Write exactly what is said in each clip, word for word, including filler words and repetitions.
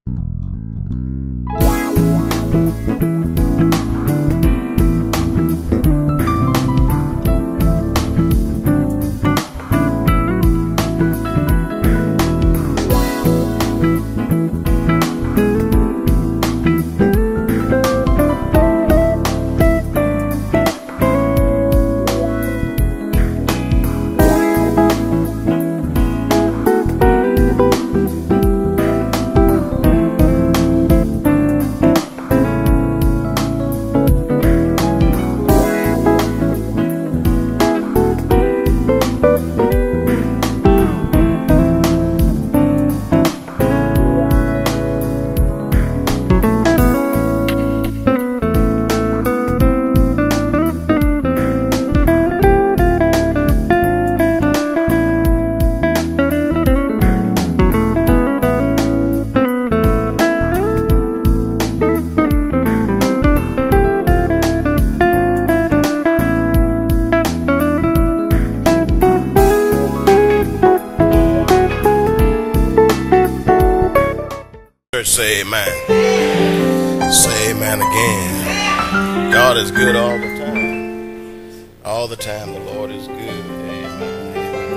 Say amen. Say amen again. God is good all the time. All the time the Lord is good. Amen.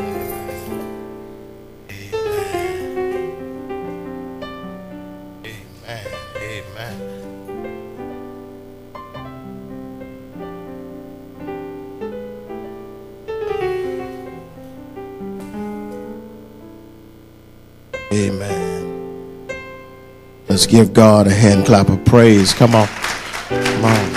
Amen. Amen. Amen. Amen. Let's give God a hand clap of praise. Come on. Come on.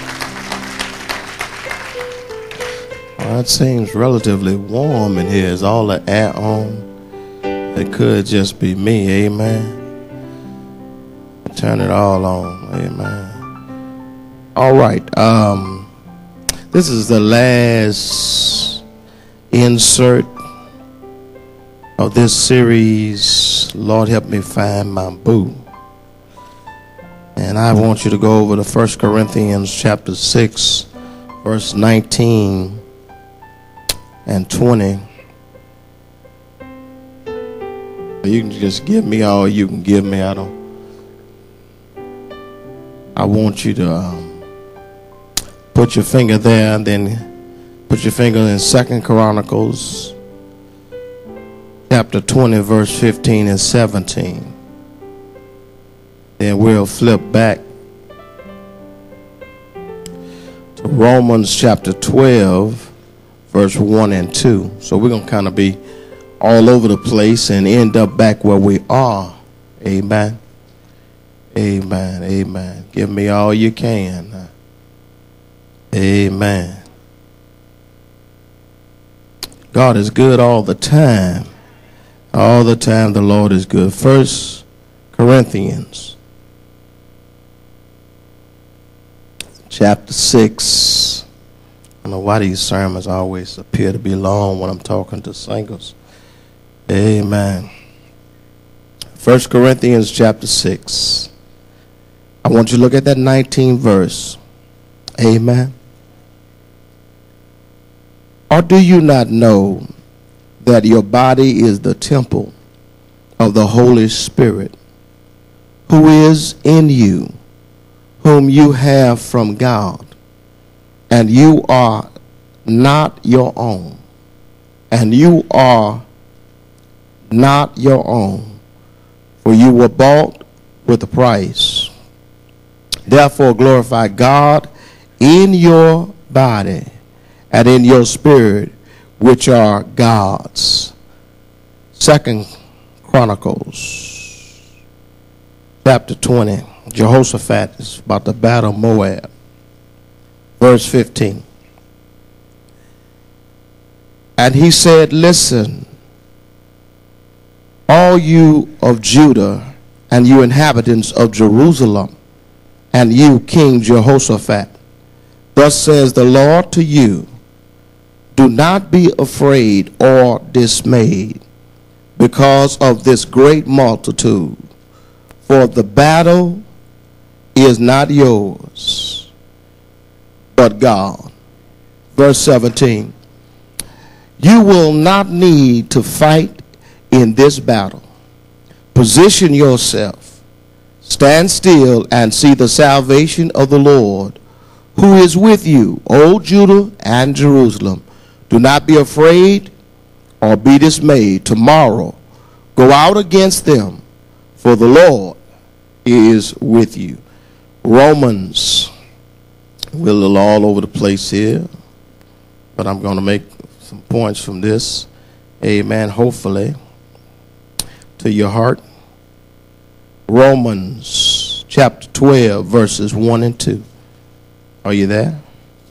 Well, it seems relatively warm in here. Is all the air on? It could just be me. Amen. Turn it all on. Amen. All right. Um, this is the last insert of this series, Lord Help Me Find My Boo. And I want you to go over to First Corinthians chapter six, verse nineteen and twenty. You can just give me all you can give me. I don't. I want you to um, put your finger there, and then put your finger in Second Chronicles chapter twenty, verse fifteen and seventeen. Then we'll flip back to Romans chapter twelve, verse one and two. So we're going to kind of be all over the place and end up back where we are. Amen. Amen. Amen. Give me all you can. Amen. God is good all the time. All the time the Lord is good. First Corinthians chapter six. I don't know why these sermons always appear to be long when I'm talking to singles. Amen. First Corinthians chapter six. I want you to look at that nineteenth verse. Amen. Or do you not know that your body is the temple of the Holy Spirit, who is in you, whom you have from God, and you are not your own, and you are not your own, for you were bought with a price. Therefore glorify God in your body and in your spirit, which are God's. Second Chronicles chapter twenty. Jehoshaphat is about to battle Moab. Verse fifteen. And he said, listen, all you of Judah and you inhabitants of Jerusalem, and you, King Jehoshaphat, thus says the Lord to you, do not be afraid or dismayed because of this great multitude, for the battle is not yours, but God. Verse seventeen. You will not need to fight in this battle. Position yourself Stand still and see the salvation of the Lord, who is with you, O Judah and Jerusalem. Do not be afraid or be dismayed. Tomorrow go out against them, for the Lord is with you. Romans, we're a little all over the place here, but I'm going to make some points from this. Amen. Hopefully, to your heart. Romans chapter twelve, verses one and two. Are you there?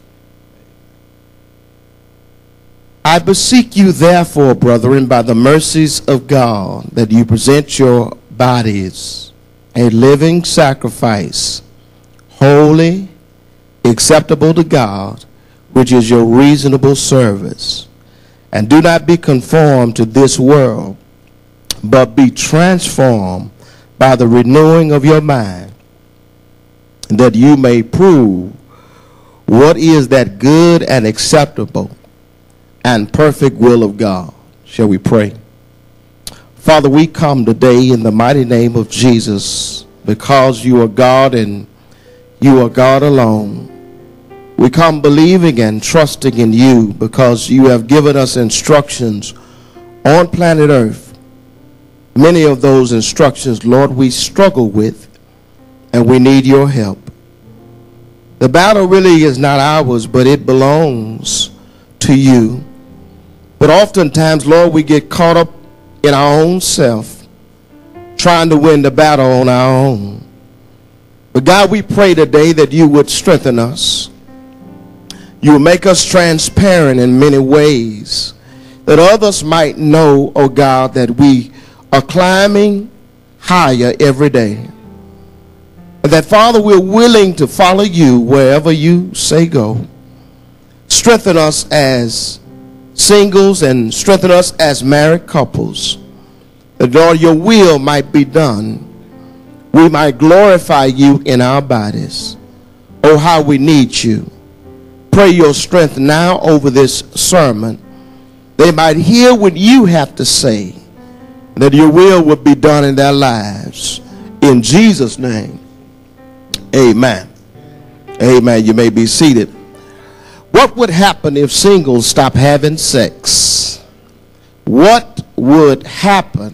I beseech you, therefore, brethren, by the mercies of God, that you present your bodies a living sacrifice, holy, acceptable to God, which is your reasonable service. And do not be conformed to this world, but be transformed by the renewing of your mind, that you may prove what is that good and acceptable and perfect will of God. Shall we pray? Father, we come today in the mighty name of Jesus, because you are God and you are God alone. We come believing and trusting in you, because you have given us instructions on planet Earth. Many of those instructions, Lord, we struggle with, and we need your help. The battle really is not ours, but it belongs to you. But oftentimes, Lord, we get caught up in our own self, trying to win the battle on our own. But God, we pray today that you would strengthen us. You will make us transparent in many ways, that others might know, oh God, that we are climbing higher every day. And that, Father, we're willing to follow you wherever you say go. Strengthen us as singles and strengthen us as married couples, that, Lord, your will might be done. We might glorify you in our bodies. Oh, how we need you. Pray your strength now over this sermon. They might hear what you have to say, that your will would be done in their lives. In Jesus' name, amen. Amen. You may be seated. What would happen if singles stop having sex? What would happen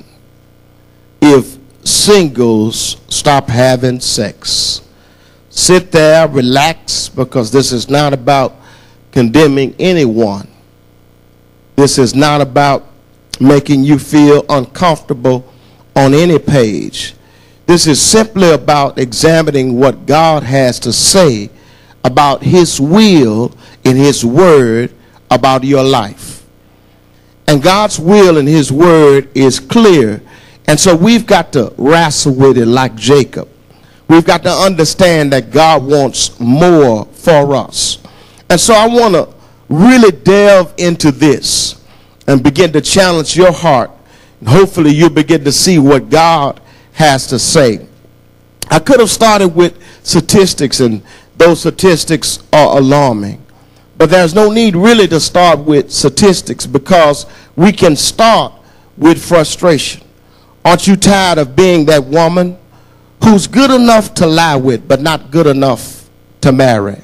if singles stop having sex? Sit there, relax, because this is not about condemning anyone. This is not about making you feel uncomfortable on any page. This is simply about examining what God has to say about his will in his word about your life. And God's will in his word is clear. And so we've got to wrestle with it like Jacob. We've got to understand that God wants more for us. And so I want to really delve into this and begin to challenge your heart. And hopefully you'll begin to see what God has to say. I could have started with statistics, and those statistics are alarming. But there's no need really to start with statistics, because we can start with frustration. Aren't you tired of being that woman who's good enough to lie with, but not good enough to marry?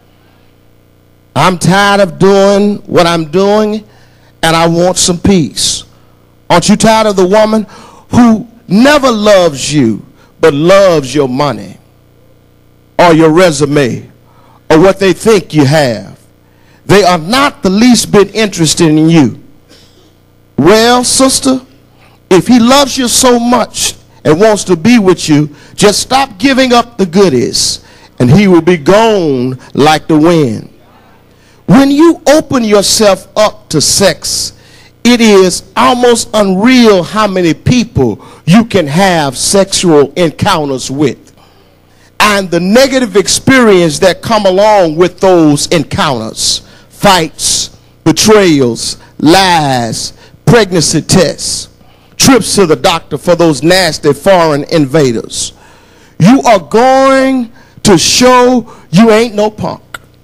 I'm tired of doing what I'm doing, and I want some peace. Aren't you tired of the woman who never loves you, but loves your money or your resume or what they think you have? They are not the least bit interested in you. Well, sister, if he loves you so much and wants to be with you, just stop giving up the goodies, and he will be gone like the wind. When you open yourself up to sex, it is almost unreal how many people you can have sexual encounters with, and the negative experience that come along with those encounters. Fights, betrayals, lies, pregnancy tests, trips to the doctor for those nasty foreign invaders. You are going to show you ain't no punk.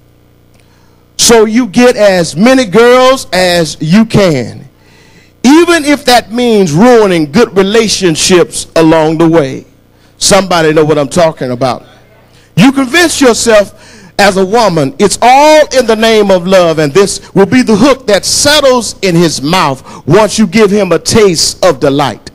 So you get as many girls as you can, even if that means ruining good relationships along the way. Somebody know what I'm talking about. You convince yourself as a woman, it's all in the name of love, and this will be the hook that settles in his mouth once you give him a taste of delight.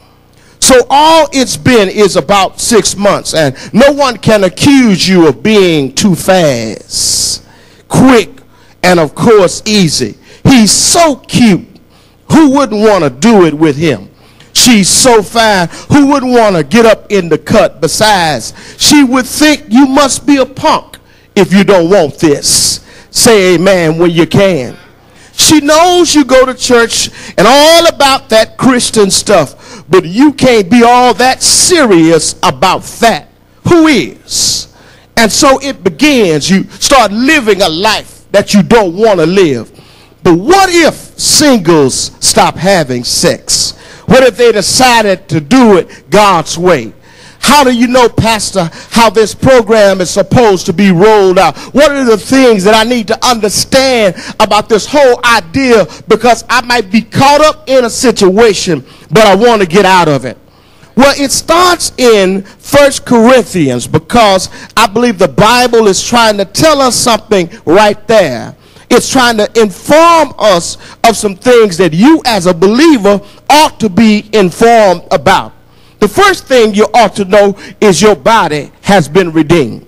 So all it's been is about six months, and no one can accuse you of being too fast, quick, and of course easy. He's so cute. Who wouldn't want to do it with him? She's so fine. Who wouldn't want to get up in the cut? Besides, she would think you must be a punk if you don't want this. Say amen when you can. She knows you go to church and all about that Christian stuff, but you can't be all that serious about that. Who is? And so it begins. You start living a life that you don't want to live. But what if singles stop having sex? What if they decided to do it God's way? How do you know, Pastor, how this program is supposed to be rolled out? What are the things that I need to understand about this whole idea? Because I might be caught up in a situation, but I want to get out of it. Well, it starts in First Corinthians, because I believe the Bible is trying to tell us something right there. It's trying to inform us of some things that you as a believer ought to be informed about. The first thing you ought to know is your body has been redeemed.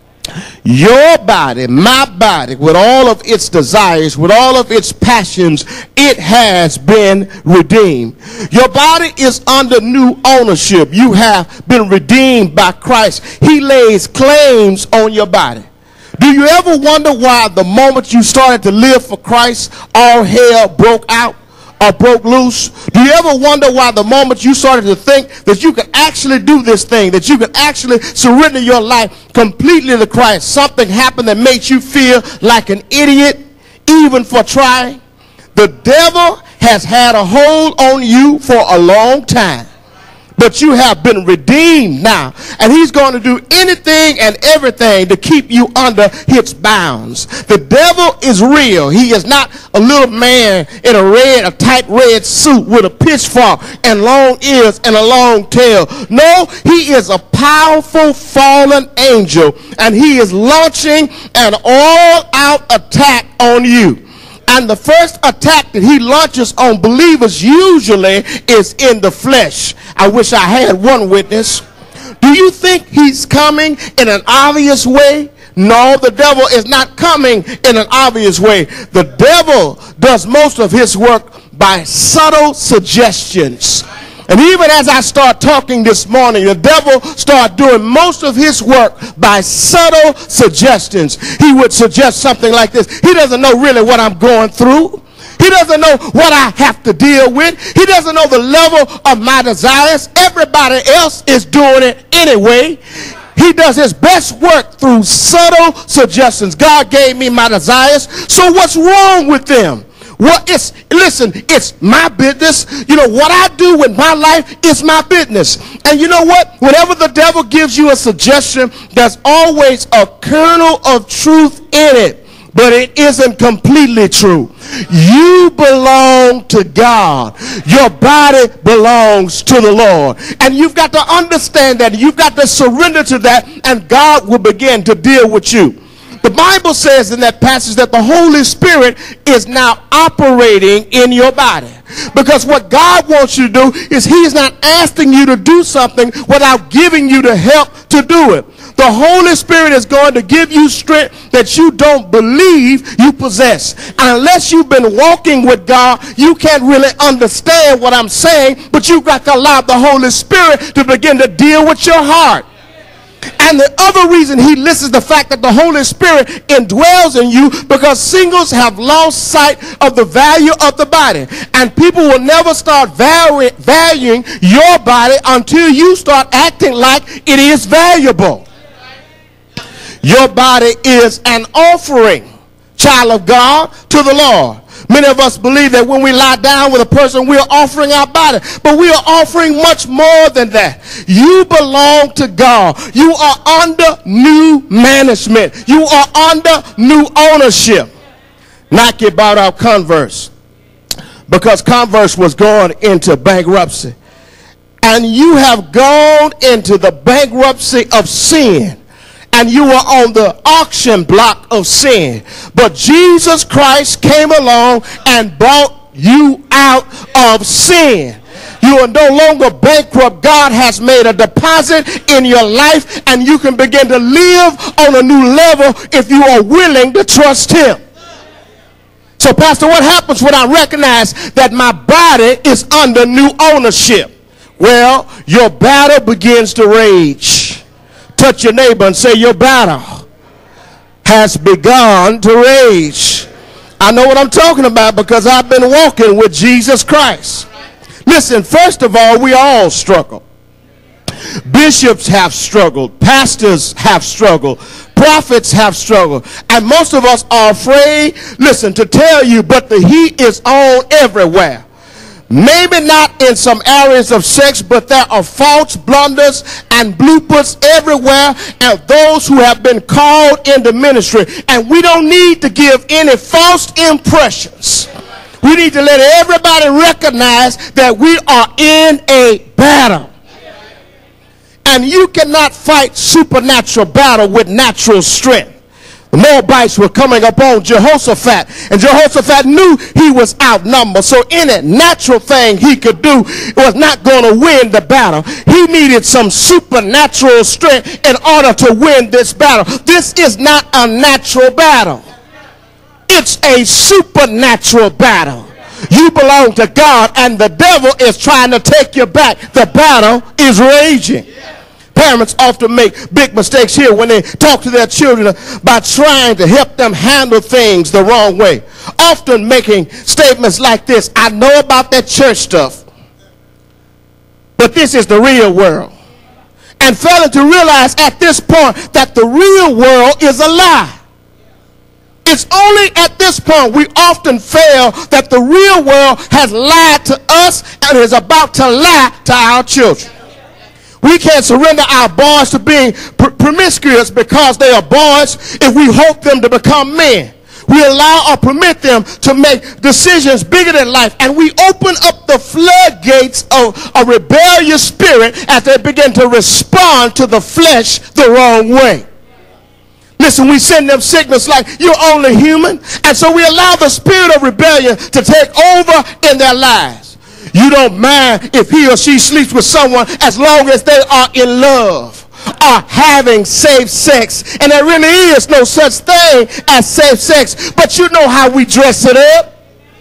Your body, my body, with all of its desires, with all of its passions, it has been redeemed. Your body is under new ownership. You have been redeemed by Christ. He lays claims on your body. Do you ever wonder why the moment you started to live for Christ, all hell broke out or broke loose? Do you ever wonder why the moment you started to think that you could actually do this thing, that you could actually surrender your life completely to Christ, something happened that makes you feel like an idiot even for trying? The devil has had a hold on you for a long time. But you have been redeemed now. And he's going to do anything and everything to keep you under his bounds. The devil is real. He is not a little man in a red, a tight red suit with a pitchfork and long ears and a long tail. No, he is a powerful fallen angel. And he is launching an all-out attack on you. And the first attack that he launches on believers usually is in the flesh. I wish I had one witness. Do you think he's coming in an obvious way? No, the devil is not coming in an obvious way. The devil does most of his work by subtle suggestions. And even as I start talking this morning, the devil started doing most of his work by subtle suggestions. He would suggest something like this. He doesn't know really what I'm going through. He doesn't know what I have to deal with. He doesn't know the level of my desires. Everybody else is doing it anyway. He does his best work through subtle suggestions. God gave me my desires, so what's wrong with them? Well, it's, listen, it's my business. You know, what I do with my life is my business. And you know what? Whenever the devil gives you a suggestion, there's always a kernel of truth in it, but it isn't completely true. You belong to God. Your body belongs to the Lord. And you've got to understand that. You've got to surrender to that, and God will begin to deal with you. The Bible says in that passage that the Holy Spirit is now operating in your body. Because what God wants you to do is he's not asking you to do something without giving you the help to do it. The Holy Spirit is going to give you strength that you don't believe you possess. And unless you've been walking with God, you can't really understand what I'm saying, but you've got to allow the Holy Spirit to begin to deal with your heart. And the other reason he lists the fact that the Holy Spirit indwells in you, because singles have lost sight of the value of the body. And people will never start valu- valuing your body until you start acting like it is valuable. Your body is an offering, child of God, to the Lord. Many of us believe that when we lie down with a person, we are offering our body. But we are offering much more than that. You belong to God. You are under new management. You are under new ownership. Nike bought out Converse because Converse was going into bankruptcy. and you have gone into the bankruptcy of sin, and you were on the auction block of sin. But Jesus Christ came along and brought you out of sin. You are no longer bankrupt. God has made a deposit in your life, and you can begin to live on a new level if you are willing to trust him. So, Pastor, what happens when I recognize that my body is under new ownership? Well, your battle begins to rage. Touch your neighbor and say, your battle has begun to rage. I know what I'm talking about because I've been walking with Jesus Christ. Listen, first of all, we all struggle. Bishops have struggled. Pastors have struggled. Prophets have struggled. And most of us are afraid, listen, to tell you, but the heat is on everywhere. Maybe not in some areas of sex, but there are faults, blunders, and bloopers everywhere, and those who have been called into ministry. And we don't need to give any false impressions. We need to let everybody recognize that we are in a battle. And you cannot fight supernatural battle with natural strength. The Moabites were coming upon Jehoshaphat, and Jehoshaphat knew he was outnumbered. So any natural thing he could do was not going to win the battle. He needed some supernatural strength in order to win this battle. This is not a natural battle. It's a supernatural battle. You belong to God, and the devil is trying to take you back. The battle is raging. Parents often make big mistakes here when they talk to their children by trying to help them handle things the wrong way. Often making statements like this: I know about that church stuff, but this is the real world. And failing to realize at this point that the real world is a lie. It's only at this point we often fail that the real world has lied to us and is about to lie to our children. We can't surrender our boys to being pr promiscuous because they are boys if we hope them to become men. We allow or permit them to make decisions bigger than life, and we open up the floodgates of a rebellious spirit as they begin to respond to the flesh the wrong way. Listen, we send them signals like, you're only human, and so we allow the spirit of rebellion to take over in their lives. You don't mind if he or she sleeps with someone as long as they are in love or having safe sex. And there really is no such thing as safe sex, but you know how we dress it up.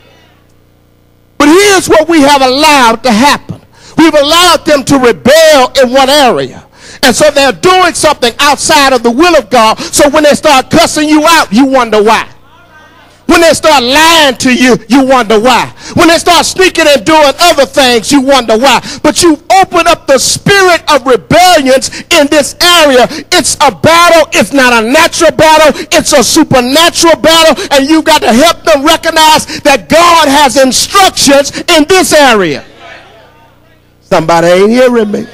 But here's what we have allowed to happen. We've allowed them to rebel in one area. And so they're doing something outside of the will of God. So when they start cussing you out, you wonder why. When they start lying to you, you wonder why. When they start sneaking and doing other things, you wonder why. But you open up the spirit of rebellions in this area. It's a battle. It's not a natural battle. It's a supernatural battle. And you've got to help them recognize that God has instructions in this area. Somebody ain't hearing me.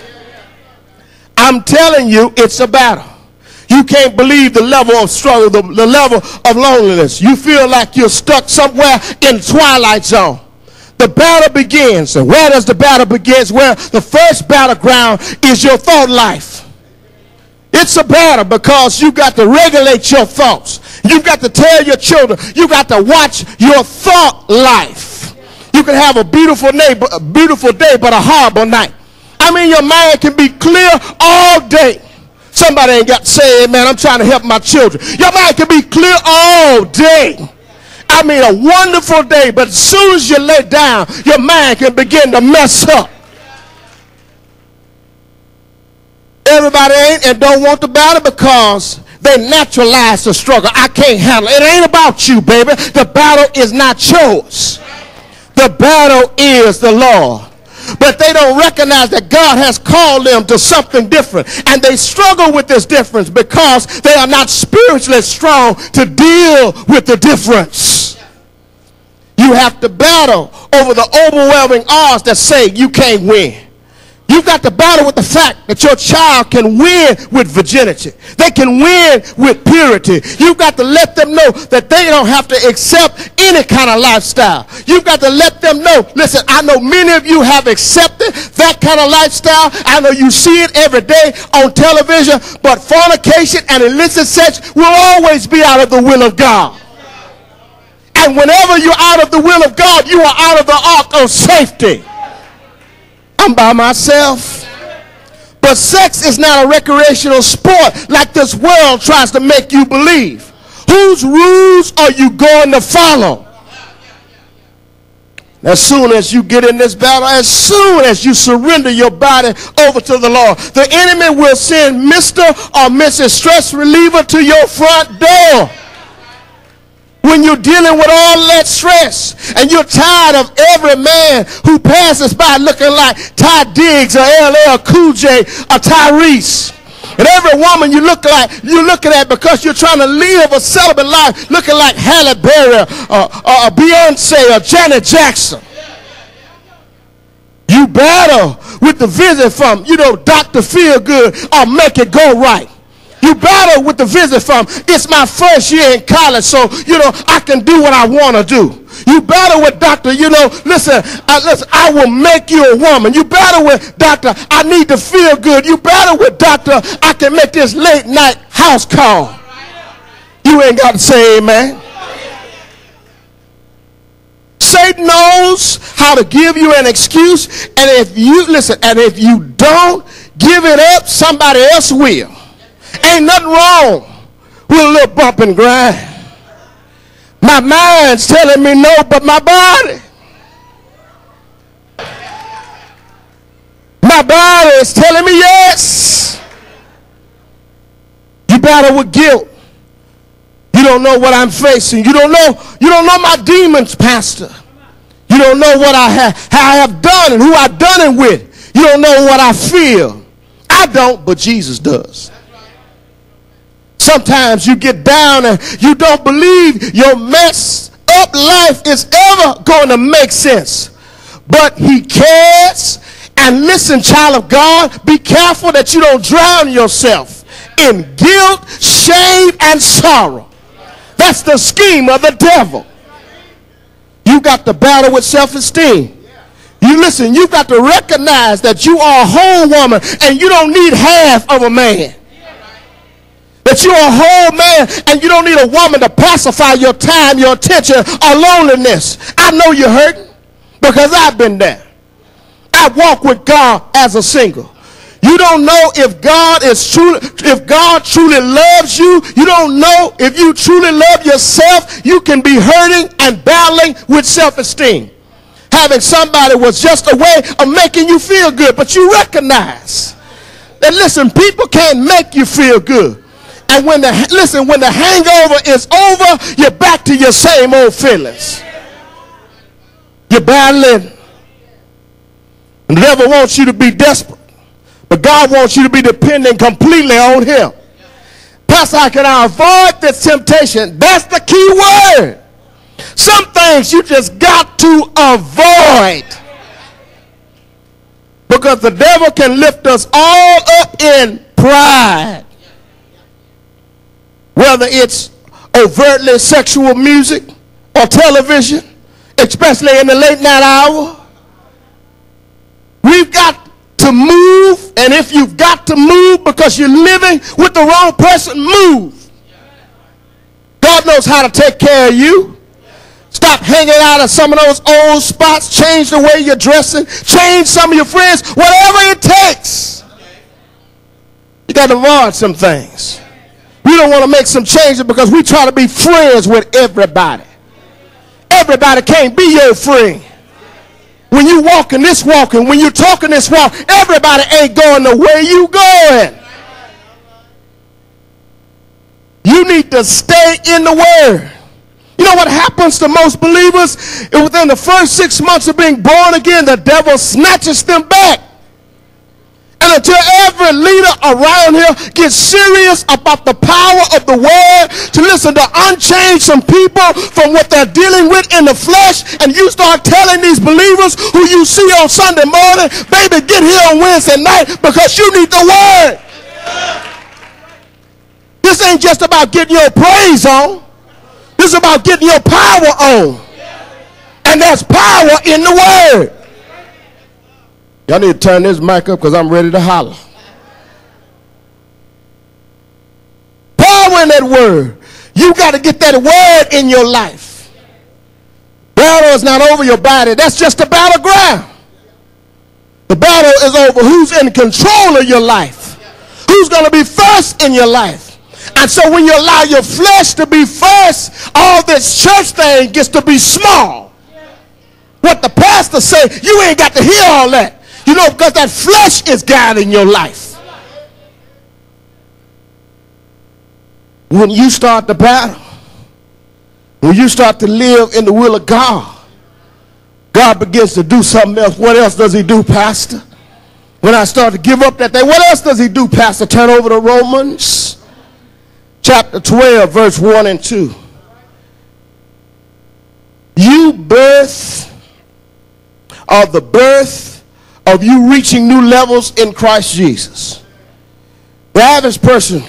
I'm telling you, it's a battle. You can't believe the level of struggle, the, the level of loneliness. You feel like you're stuck somewhere in the twilight zone. The battle begins. And where does the battle begin? Where the first battleground is your thought life. It's a battle because you got to regulate your thoughts. You've got to tell your children. You got to watch your thought life. You can have a beautiful neighbor, a beautiful day, but a horrible night. I mean, your mind can be clear all day. Somebody ain't got to say, man, I'm trying to help my children. Your mind can be clear all day. I mean, a wonderful day, but as soon as you lay down, your mind can begin to mess up. Everybody ain't and don't want the battle because they naturalize the struggle. I can't handle it. It ain't about you, baby. The battle is not yours. The battle is the Lord. But they don't recognize that God has called them to something different. And they struggle with this difference because they are not spiritually strong to deal with the difference. You have to battle over the overwhelming odds that say you can't win. You've got to battle with the fact that your child can win with virginity. They can win with purity. You've got to let them know that they don't have to accept any kind of lifestyle. You've got to let them know, listen, I know many of you have accepted that kind of lifestyle. I know you see it every day on television, but fornication and illicit sex will always be out of the will of God. And whenever you're out of the will of God, you are out of the ark of safety. I'm by myself. But sex is not a recreational sport like this world tries to make you believe. Whose rules are you going to follow? As soon as you get in this battle, as soon as you surrender your body over to the Lord, the enemy will send Mister or Missus Stress Reliever to your front door. When you're dealing with all that stress and you're tired of every man who passes by looking like Ty Diggs or L L Cool J or Tyrese. And every woman you look like, you're looking at because you're trying to live a celibate life looking like Halle Berry or, or, or Beyonce or Janet Jackson. You battle with the visit from, you know, Doctor Feelgood or Make It Go Right. You battle with the visit from, it's my first year in college, so, you know, I can do what I want to do. You battle with doctor, you know, listen, uh, listen, I will make you a woman. You battle with doctor, I need to feel good. You battle with doctor, I can make this late night house call. You ain't got to say amen. Satan knows how to give you an excuse, and if you, listen, and if you don't give it up, somebody else will. Ain't nothing wrong with a little bump and grind. My mind's telling me no, but my body. My body is telling me yes. You battle with guilt. You don't know what I'm facing. You don't know, you don't know my demons, Pastor. You don't know what I have, how I have done and who I've done it with. You don't know what I feel. I don't, but Jesus does. Sometimes you get down and you don't believe your messed up life is ever going to make sense. But he cares. And listen, child of God, be careful that you don't drown yourself in guilt, shame, and sorrow. That's the scheme of the devil. You got to battle with self-esteem. You listen, you got to recognize that you are a whole woman and you don't need half of a man. That you're a whole man and you don't need a woman to pacify your time, your attention, or loneliness. I know you're hurting because I've been there. I walk with God as a single. You don't know if God is truly, if God truly loves you. You don't know if you truly love yourself. You can be hurting and battling with self-esteem. Having somebody was just a way of making you feel good, but you recognize that, listen, people can't make you feel good. And when the, listen, when the hangover is over, you're back to your same old feelings. You're battling. And the devil wants you to be desperate. But God wants you to be dependent completely on him. Pastor, how can I avoid this temptation? That's the key word. Some things you just got to avoid. Because the devil can lift us all up in pride. Whether it's overtly sexual music or television, especially in the late night hour. We've got to move, and if you've got to move because you're living with the wrong person, move. God knows how to take care of you. Stop hanging out at some of those old spots. Change the way you're dressing. Change some of your friends. Whatever it takes. You got to avoid some things. We don't want to make some changes because we try to be friends with everybody. Everybody can't be your friend. When you walking this walking, when you talking this walk, everybody ain't going the way you going. You need to stay in the word. You know what happens to most believers? Within the first six months of being born again, the devil snatches them back And until every leader around here gets serious about the power of the word to listen to unchain some people from what they're dealing with in the flesh, and you start telling these believers who you see on Sunday morning, baby, get here on Wednesday night because you need the word. This ain't just about getting your praise on. This is about getting your power on. And there's power in the word. Y'all need to turn this mic up because I'm ready to holler. Power in that word. You got to get that word in your life. Battle is not over your body. That's just a battleground. The battle is over who's in control of your life. Who's going to be first in your life. And so when you allow your flesh to be first, all this church thing gets to be small. What the pastor say, you ain't got to hear all that. You know, because that flesh is guiding your life. When you start the battle, when you start to live in the will of God, God begins to do something else. What else does he do, Pastor? When I start to give up that thing, what else does he do, Pastor? Turn over to Romans chapter twelve, verse one and two. You birth are the birth of you reaching new levels in Christ Jesus. The average person,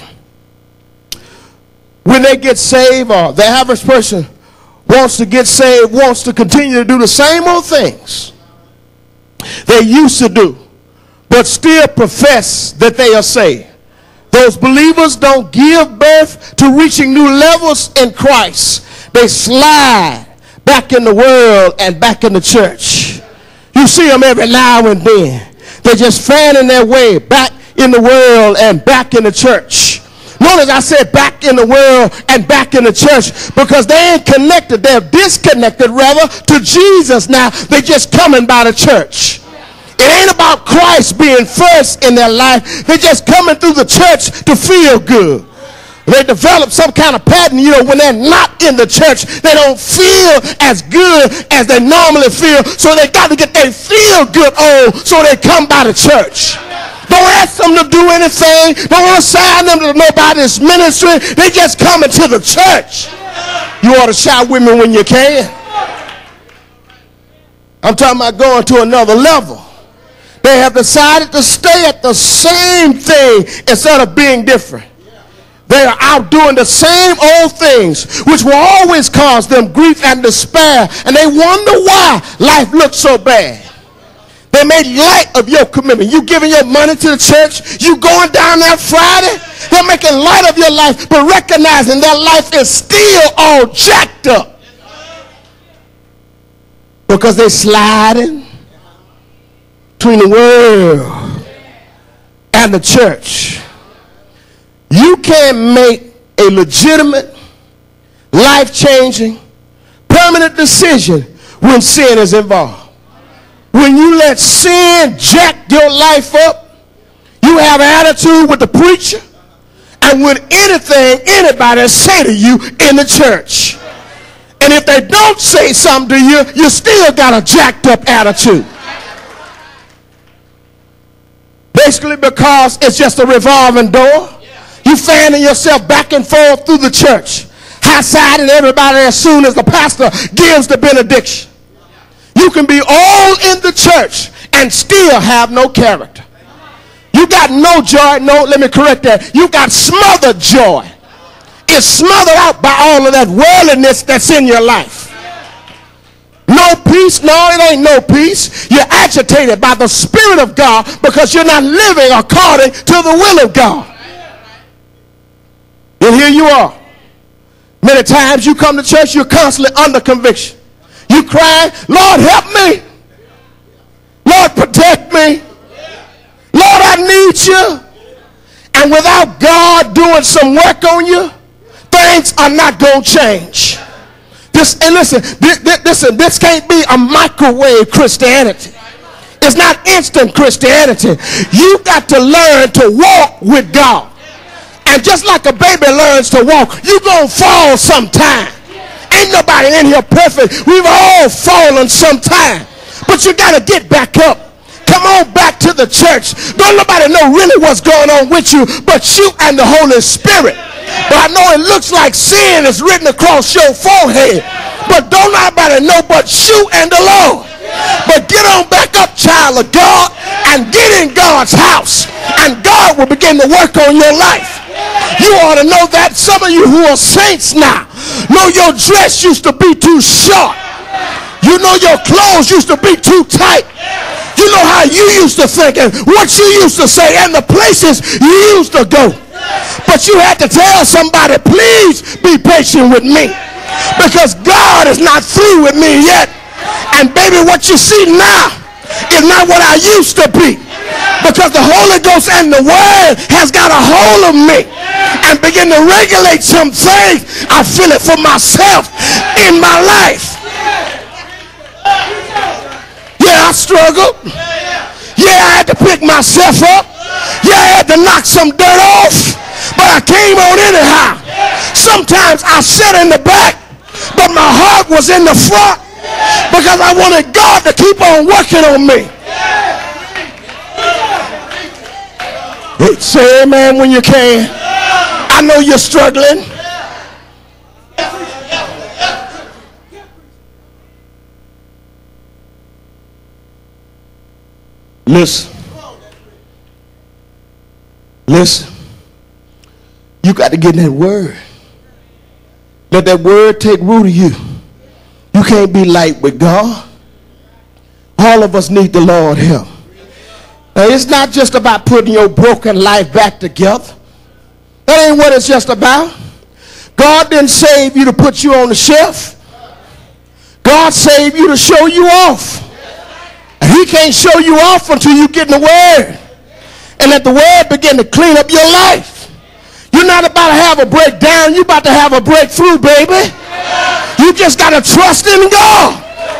when they get saved, or the average person wants to get saved, wants to continue to do the same old things they used to do, but still profess that they are saved. Those believers don't give birth to reaching new levels in Christ. They slide back in the world and back in the church. You see them every now and then. They're just fanning their way back in the world and back in the church. Notice I said back in the world and back in the church because they ain't connected. They're disconnected, rather, to Jesus now. They're just coming by the church. It ain't about Christ being first in their life. They're just coming through the church to feel good. They develop some kind of pattern, you know, when they're not in the church, they don't feel as good as they normally feel, so they got to get their feel good on, so they come by the church. Don't ask them to do anything. Don't assign them to nobody's ministry. They just come into the church. You ought to shout with me when you can. I'm talking about going to another level. They have decided to stay at the same thing instead of being different. They are out doing the same old things, which will always cause them grief and despair. And they wonder why life looks so bad. They made light of your commitment. You giving your money to the church. You going down that Friday. They're making light of your life, but recognizing their life is still all jacked up. Because they sliding between the world and the church. You can't make a legitimate, life-changing, permanent decision when sin is involved. When you let sin jack your life up, you have an attitude with the preacher and with anything anybody say to you in the church. And if they don't say something to you, you still got a jacked up attitude. Basically because it's just a revolving door. You fanning yourself back and forth through the church, high-siding everybody as soon as the pastor gives the benediction. You can be all in the church and still have no character. You got no joy. No, let me correct that. You got smothered joy. It's smothered out by all of that worldliness that's in your life. No peace? No, it ain't no peace. You're agitated by the Spirit of God because you're not living according to the will of God. And here you are. Many times you come to church, you're constantly under conviction. You cry, Lord, help me. Lord, protect me. Lord, I need you. And without God doing some work on you, things are not going to change. This, and listen, this, this, listen, this can't be a microwave Christianity. It's not instant Christianity. You got to learn to walk with God. And just like a baby learns to walk, you're going to fall sometime. Ain't nobody in here perfect. We've all fallen sometime. But you got to get back up. Come on back to the church. Don't nobody know really what's going on with you but you and the Holy Spirit. But I know it looks like sin is written across your forehead. But don't nobody know but you and the Lord. But get on back up, child of God, and get in God's house. And God will begin to work on your life. You ought to know that. Some of you who are saints now know your dress used to be too short. You know your clothes used to be too tight. You know how you used to think and what you used to say and the places you used to go. But you had to tell somebody, please be patient with me, because God is not through with me yet. And baby, what you see now is not what I used to be, because the Holy Ghost and the Word has got a hold of me and begin to regulate some things. I feel it for myself in my life. Yeah, I struggled. Yeah, I had to pick myself up. Yeah, I had to knock some dirt off, but I came on anyhow. Sometimes I sat in the back, but my heart was in the front, because I wanted God to keep on working on me. Hey, say amen when you can. I know you're struggling. Listen. Listen. You got to get in that word. Let that word take root of you. You can't be light with God. All of us need the Lord help. Now, it's not just about putting your broken life back together. That ain't what it's just about. God didn't save you to put you on the shelf. God saved you to show you off. And he can't show you off until you get in the word and let the word begin to clean up your life. You're not about to have a breakdown. You're about to have a breakthrough, baby. You just got to trust in God.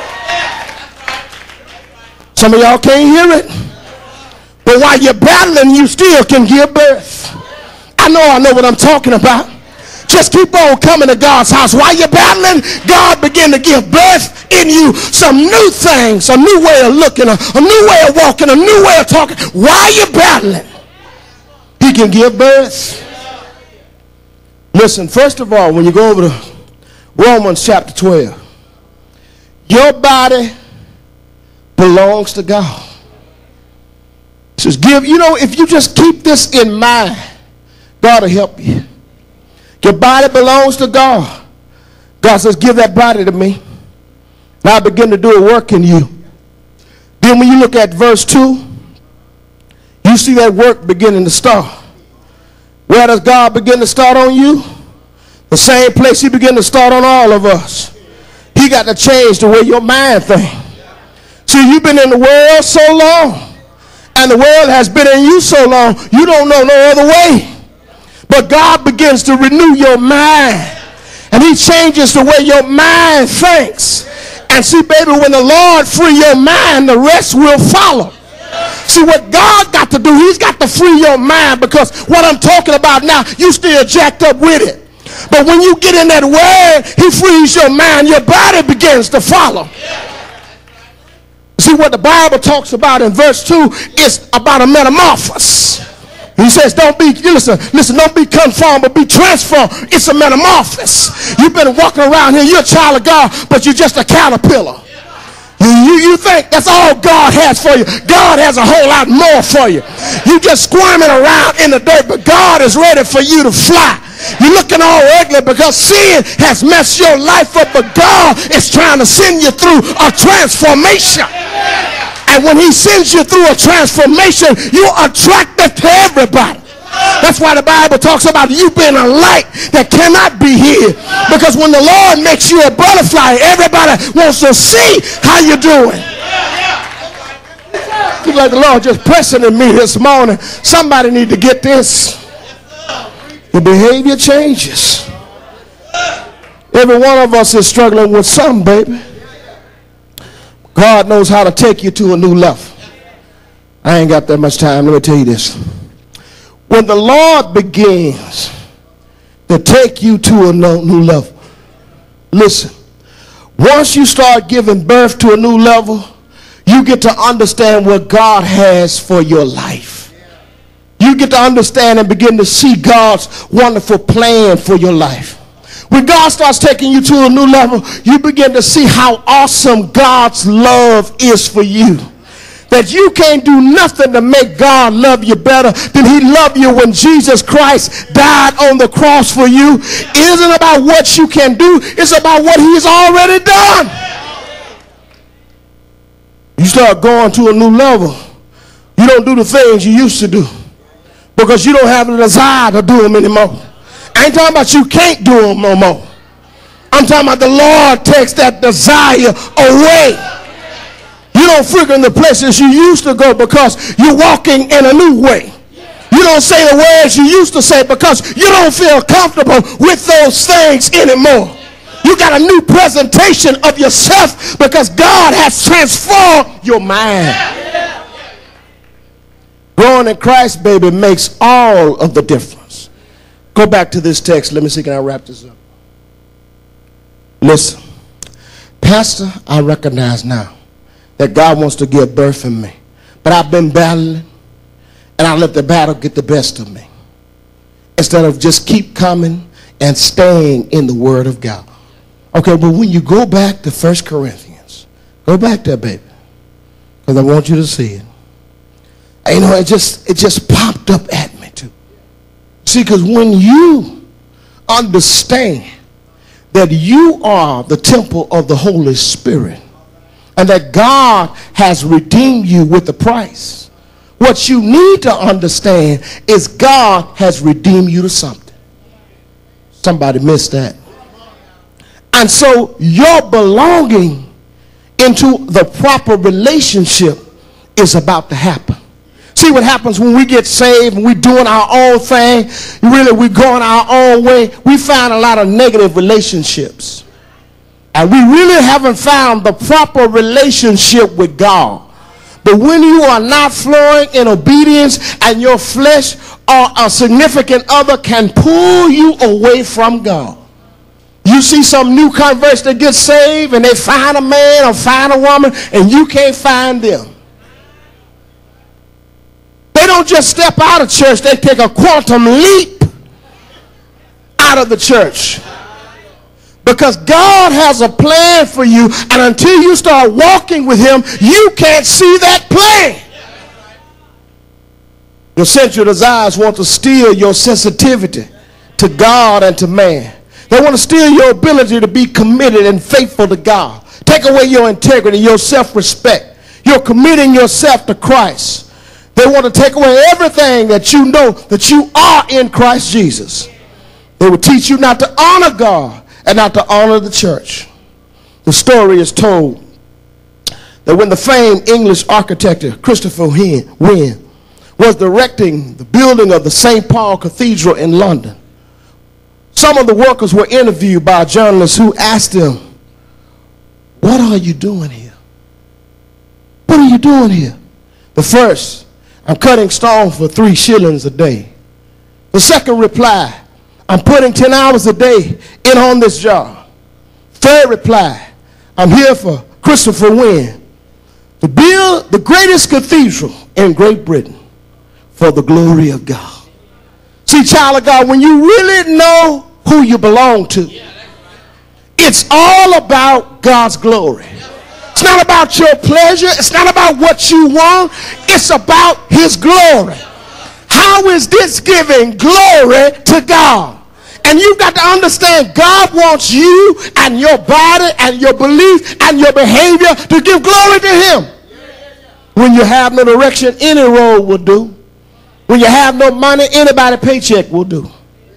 Some of y'all can't hear it. But while you're battling, you still can give birth. I know I know what I'm talking about. Just keep on coming to God's house. While you're battling, God begin to give birth in you some new things, a new way of looking, a, a new way of walking, a new way of talking. While you're battling, he can give birth. Listen, first of all, when you go over to Romans chapter twelve, your body belongs to God. It says, give, you know, if you just keep this in mind, God will help you. Your body belongs to God. God says, give that body to me. Now I begin to do a work in you. Then when you look at verse two, you see that work beginning to start. Where does God begin to start on you? The same place he began to start on all of us. He got to change the way your mind thinks. See, you've been in the world so long, and the world has been in you so long, you don't know no other way. But God begins to renew your mind, and he changes the way your mind thinks. And see, baby, when the Lord free your mind, the rest will follow. See, what God got to do, he's got to free your mind, because what I'm talking about now, you still jacked up with it. But when you get in that word, he frees your mind, your body begins to follow. See, what the Bible talks about in verse two is about a metamorphosis. He says, don't be, listen, listen, don't be conformed, but be transformed. It's a metamorphosis. You've been walking around here, you're a child of God, but you're just a caterpillar. You, you, you think that's all God has for you. God has a whole lot more for you. You just squirming around in the dirt, but God is ready for you to fly. You're looking all ugly because sin has messed your life up, but God is trying to send you through a transformation. And when he sends you through a transformation, you're attractive to everybody. That's why the Bible talks about you being a light that cannot be hid. Because when the Lord makes you a butterfly, everybody wants to see how you're doing. It's like the Lord just pressing in me this morning. Somebody need to get this. Your behavior changes. Every one of us is struggling with something, baby. God knows how to take you to a new level. I ain't got that much time. Let me tell you this. When the Lord begins to take you to a new level, listen, once you start giving birth to a new level, you get to understand what God has for your life. You get to understand and begin to see God's wonderful plan for your life. When God starts taking you to a new level, you begin to see how awesome God's love is for you. That you can't do nothing to make God love you better than he loved you when Jesus Christ died on the cross for you. It isn't about what you can do. It's about what he's already done. You start going to a new level. You don't do the things you used to do because you don't have the desire to do them anymore. I ain't talking about you can't do them no more. I'm talking about the Lord takes that desire away. You don't frequent the places you used to go because you're walking in a new way. You don't say the words you used to say because you don't feel comfortable with those things anymore. You got a new presentation of yourself because God has transformed your mind. Growing in Christ, baby, makes all of the difference. Go back to this text. Let me see, can I wrap this up? Listen, Pastor, I recognize now that God wants to give birth in me. But I've been battling, and I let the battle get the best of me. Instead of just keep coming and staying in the Word of God. Okay, but when you go back to First Corinthians, go back there, baby, because I want you to see it. And, you know, it just, it just popped up at me, too. See, because when you understand that you are the temple of the Holy Spirit, and that God has redeemed you with a price, what you need to understand is God has redeemed you to something. Somebody missed that. And so your belonging into the proper relationship is about to happen. See what happens when we get saved and we're doing our own thing, really we're going our own way, we find a lot of negative relationships. And we really haven't found the proper relationship with God. But when you are not flowing in obedience and your flesh or a significant other can pull you away from God. You see some new converts that get saved and they find a man or find a woman and you can't find them. They don't just step out of church, they take a quantum leap out of the church. Because God has a plan for you, and until you start walking with him, you can't see that plan. Your sensual desires want to steal your sensitivity to God and to man. They want to steal your ability to be committed and faithful to God. Take away your integrity, your self-respect. You're committing yourself to Christ. They want to take away everything that you know that you are in Christ Jesus. They will teach you not to honor God and not to honor the church. The story is told that when the famed English architect Christopher Wren was directing the building of the Saint Paul Cathedral in London, some of the workers were interviewed by a journalist who asked them, "What are you doing here? What are you doing here?" The first, "I'm cutting stone for three shillings a day." The second reply, "I'm putting ten hours a day in on this job." Third reply, "I'm here for Christopher Wren to build the greatest cathedral in Great Britain for the glory of God." See, child of God, when you really know who you belong to, it's all about God's glory. It's not about your pleasure. It's not about what you want. It's about his glory. How is this giving glory to God? And you've got to understand God wants you and your body and your belief and your behavior to give glory to him. When you have no direction, any road will do. When you have no money, anybody's paycheck will do.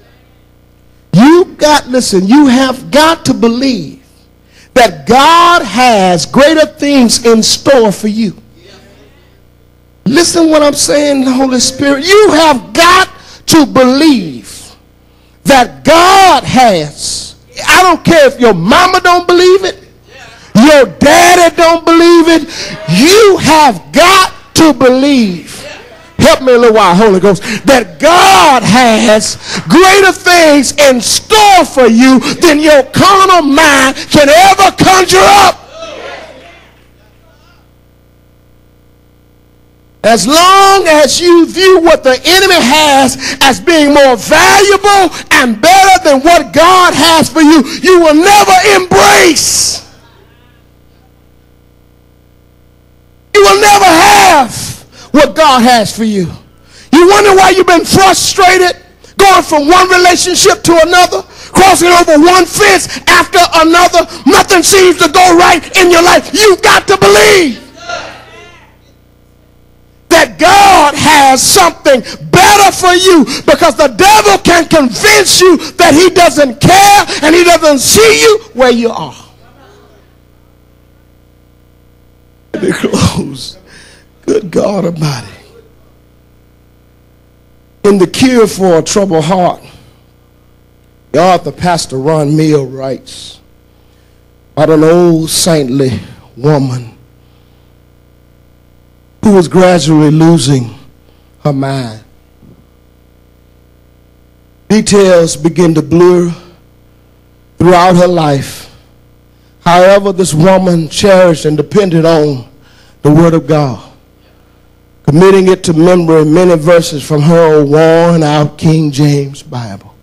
You got, listen, you have got to believe that God has greater things in store for you. Listen what I'm saying, the Holy Spirit. You have got to believe that God has. I don't care if your mama don't believe it, your daddy don't believe it. You have got to believe. Help me a little while, Holy Ghost. That God has greater things in store for you than your carnal mind can ever conjure up. As long as you view what the enemy has as being more valuable and better than what God has for you, you will never embrace. You will never have what God has for you. You wonder why you've been frustrated, going from one relationship to another, crossing over one fence after another. Nothing seems to go right in your life. You've got to believe that God has something better for you, because the devil can convince you that he doesn't care and he doesn't see you where you are. To close, good God Almighty. In The Cure for a Troubled Heart, the author, Pastor Ron Mill, writes about an old saintly woman who was gradually losing her mind. Details begin to blur throughout her life. However, this woman cherished and depended on the Word of God, committing it to memory many verses from her old worn-out King James Bible.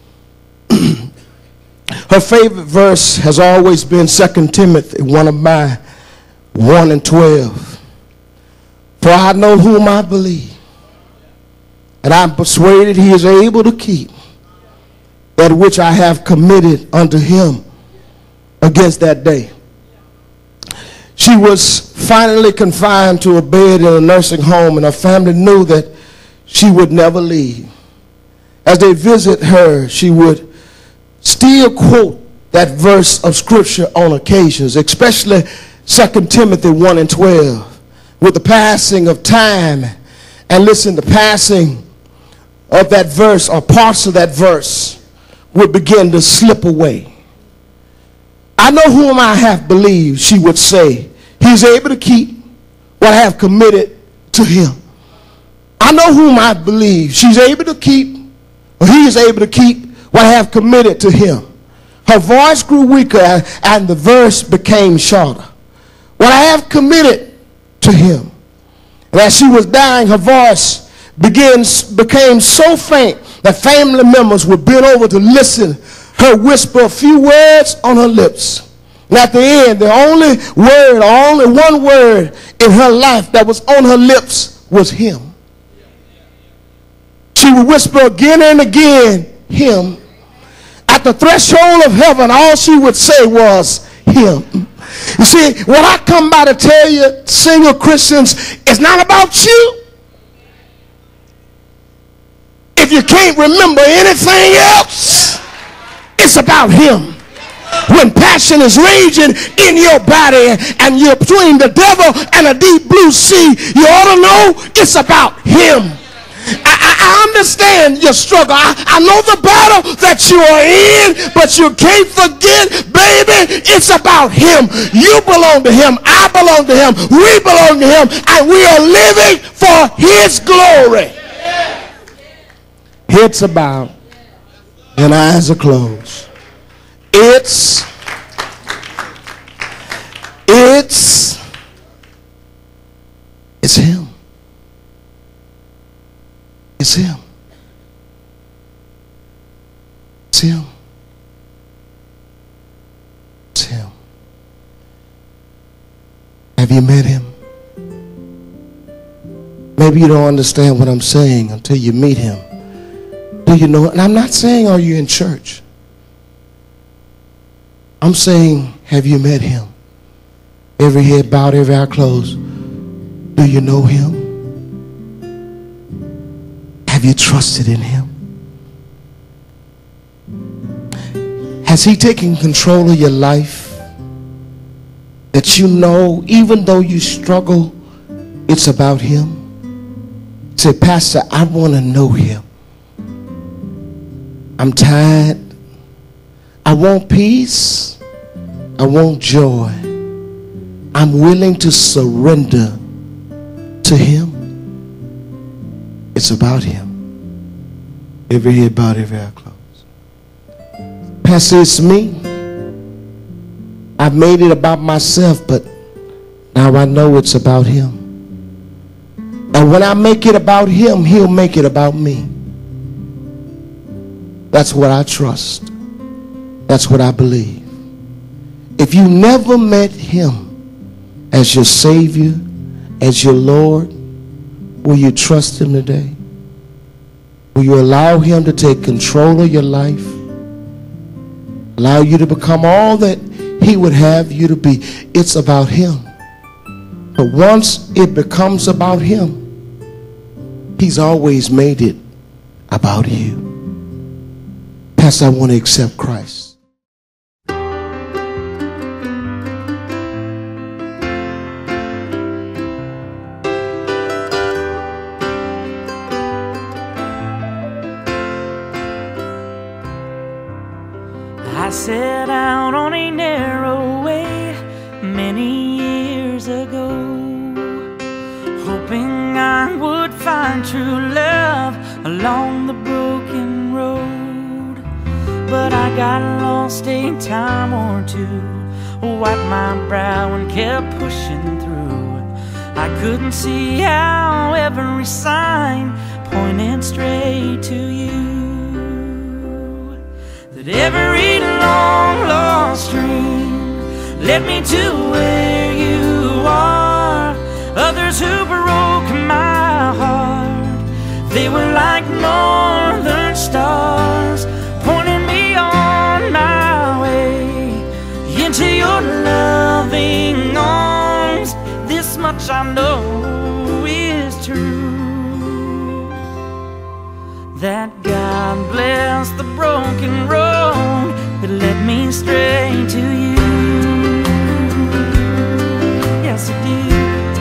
Her favorite verse has always been Second Timothy, one of mine, one and twelve. For I know whom I believe, and I'm persuaded he is able to keep that which I have committed unto him against that day. She was finally confined to a bed in a nursing home, and her family knew that she would never leave. As they visit her, she would still quote that verse of scripture on occasions, especially Second Timothy one and twelve. With the passing of time, and listen, the passing of that verse, or parts of that verse, would begin to slip away. I know whom I have believed, she would say. He's able to keep what I have committed to him. I know whom I believe. She's able to keep, or he is able to keep what I have committed to him. Her voice grew weaker, and the verse became shorter. What I have committed to him. And as she was dying, her voice begins, became so faint that family members would bend over to listen. Her whisper a few words on her lips. And at the end, the only word, or only one word in her life that was on her lips was him. She would whisper again and again, him. At the threshold of heaven, all she would say was him. You see, what I come by to tell you, single Christians, it's not about you. If you can't remember anything else, it's about him. When passion is raging in your body and you're between the devil and a deep blue sea, you ought to know it's about him. I, I understand your struggle. I, I know the battle that you are in, but you can't forget, baby, it's about him. You belong to him. I belong to him. We belong to him. And we are living for his glory. Heads are bowed and eyes are closed. It's, it's, it's him. It's him. It's him. It's him. Have you met him? Maybe you don't understand what I'm saying until you meet him. Do you know? And I'm not saying are you in church. I'm saying have you met him? Every head bowed, every eye closed. Do you know him? Have you trusted in him? Has he taken control of your life? That you know, even though you struggle, it's about him? Say, Pastor, I want to know him. I'm tired. I want peace. I want joy. I'm willing to surrender to him. It's about him. Every head bowed, every eye closed. Pastor, it's me. I've made it about myself, but now I know it's about him. And when I make it about him, he'll make it about me. That's what I trust. That's what I believe. If you never met him as your Savior, as your Lord, will you trust him today? Will you allow him to take control of your life? Allow you to become all that he would have you to be. It's about him. But once it becomes about him, he's always made it about you. Pastor, I want to accept Christ. I set out on a narrow way many years ago, hoping I would find true love along the broken road. But I got lost a time or two, wiped my brow and kept pushing through. I couldn't see how every sign pointed straight to you. That every long lost dream led me to where you are. Others who broke my heart, they were like northern stars, pointing me on my way into your loving arms. This much I know is true, that God bless the broken road that led me straight to you. Yes, it did.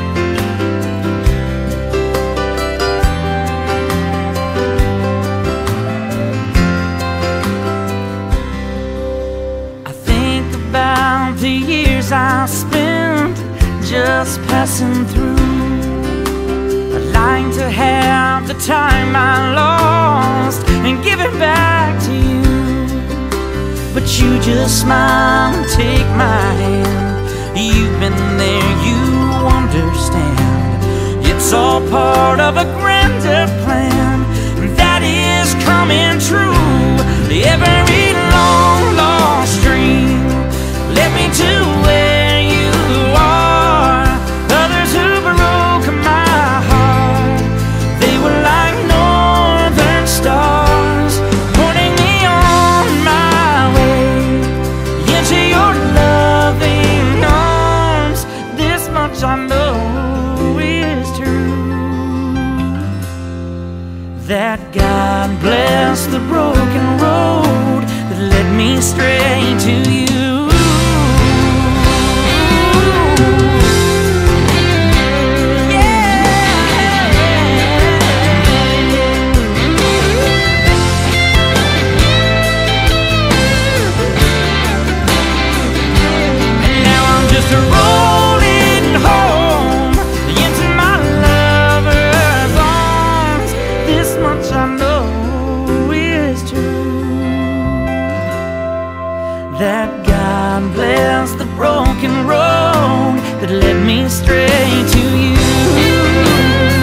I think about the years I spent just passing through, lying to have the time I lost and give it back to you. But you just smile and take my hand. You've been there, you understand. It's all part of a grander plan that is coming true. Every long lost dream led me to where you are. Others who broke my heart, they were like northern stars, pointing me on my way into your loving arms. This much I know is true, that God bless the broken road that led me straight to you. That God bless the broken road that led me straight to you.